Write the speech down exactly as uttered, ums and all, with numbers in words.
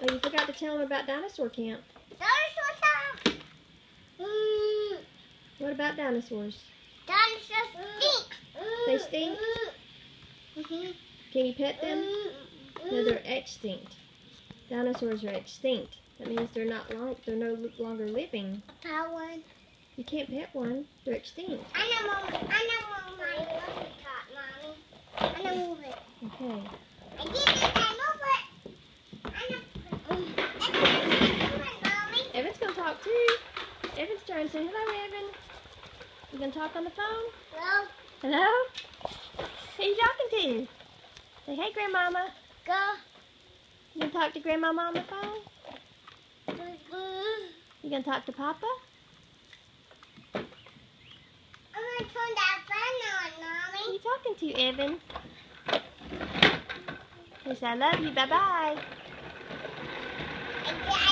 Oh, you forgot to tell them about dinosaur camp. Dinosaur camp. Mm. What about dinosaurs? Dinosaurs stink. They stink? Mm-hmm. Can you pet them? No, they're extinct. Dinosaurs are extinct. That means they're not long. They're no longer living. Pet one. You can't pet one. They're extinct. I know, Mom. I know, Mom. I love the cat, Mommy. I know, move it. Okay. I did it. I move it. I know. Evan, move it, Mommy. Evan's gonna talk too. Evan's trying to say hello, Evan. You gonna talk on the phone? Hello. Hello? Who you talking to? Say hey, Grandmama. Go. You gonna talk to Grandmama on the phone? You gonna talk to Papa? I'm gonna turn that fan on, Who Mommy. you talking to, Evan? He said, I love you. Bye-bye. I